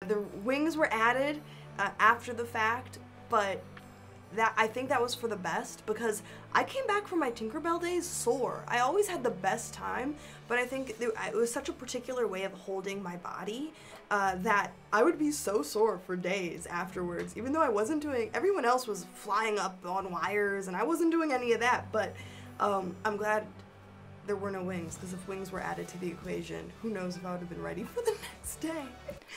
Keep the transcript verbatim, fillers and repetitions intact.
The wings were added uh, after the fact, but that I think that was for the best, because I came back from my Tinkerbell days sore. I always had the best time, but I think it was such a particular way of holding my body uh, that I would be so sore for days afterwards, even though I wasn't doing, everyone else was flying up on wires and I wasn't doing any of that. But um, I'm glad there were no wings, because if wings were added to the equation, who knows if I would have been ready for the next day.